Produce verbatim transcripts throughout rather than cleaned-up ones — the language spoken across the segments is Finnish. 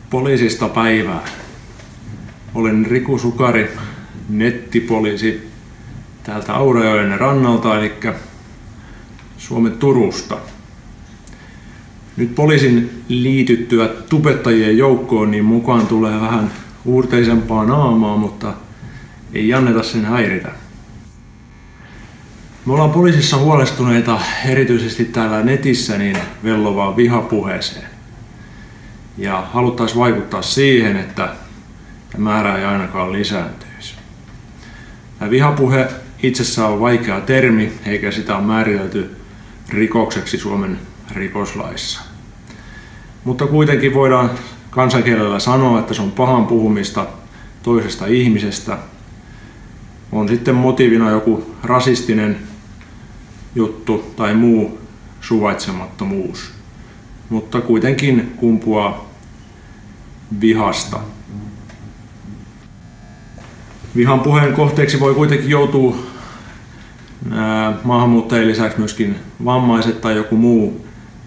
Poliisista päivää. Olen Riku Sukari, nettipoliisi täältä Aurajoen rannalta, eli Suomen Turusta. Nyt poliisin liityttyä tubettajien joukkoon, niin mukaan tulee vähän uurteisempaa naamaa, mutta ei anneta sen häiritä. Me ollaan poliisissa huolestuneita erityisesti täällä netissä niin vellovaan vihapuheeseen. Ja haluttaisiin vaikuttaa siihen, että tämä määrä ei ainakaan lisääntyisi. Tämä vihapuhe itsessään on vaikea termi, eikä sitä ole määritelty rikokseksi Suomen rikoslaissa. Mutta kuitenkin voidaan kansankielellä sanoa, että se on pahan puhumista toisesta ihmisestä. On sitten motiivina joku rasistinen juttu tai muu suvaitsemattomuus, mutta kuitenkin kumpuaa vihasta. Vihan puheen kohteeksi voi kuitenkin joutua maahanmuuttajien lisäksi myöskin vammaiset tai joku muu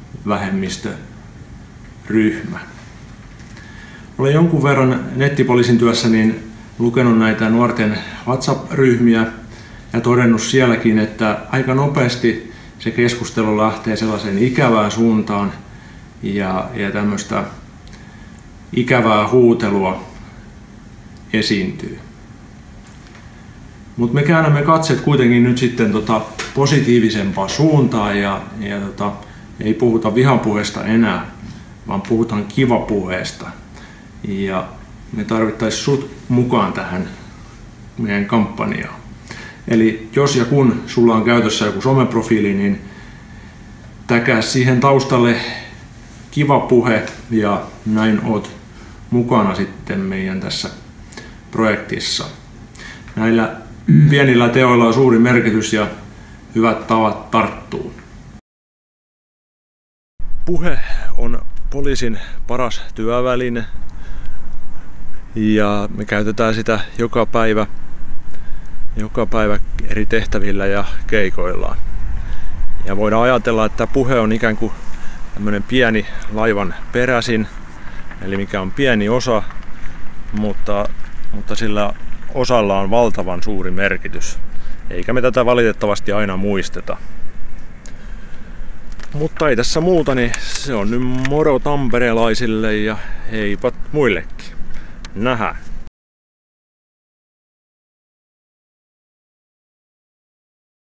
vähemmistöryhmä. Olen jonkun verran nettipoliisin työssä niin lukenut näitä nuorten WhatsApp-ryhmiä ja todennut sielläkin, että aika nopeasti se keskustelu lähtee sellaiseen ikävään suuntaan ja, ja tämmöistä ikävää huutelua esiintyy. Mutta me käännämme katseet kuitenkin nyt sitten tota positiivisempaa suuntaan ja, ja tota, ei puhuta vihapuheesta enää, vaan puhutaan kivapuheesta. Ja me tarvittaisiin sut mukaan tähän meidän kampanjaan. Eli jos ja kun sulla on käytössä joku someprofiili, niin täkää siihen taustalle kiva puhe ja näin oot mukana sitten meidän tässä projektissa. Näillä pienillä teoilla on suuri merkitys ja hyvät tavat tarttuu. Puhe on poliisin paras työväline ja me käytetään sitä joka päivä, joka päivä eri tehtävillä ja keikoillaan. Ja voidaan ajatella, että puhe on ikään kuin tämmöinen pieni laivan peräsin, eli mikä on pieni osa, mutta, mutta sillä osalla on valtavan suuri merkitys, eikä me tätä valitettavasti aina muisteta. Mutta ei tässä muuta, niin se on nyt moro tamperelaisille ja heipat muillekin. Nähdään.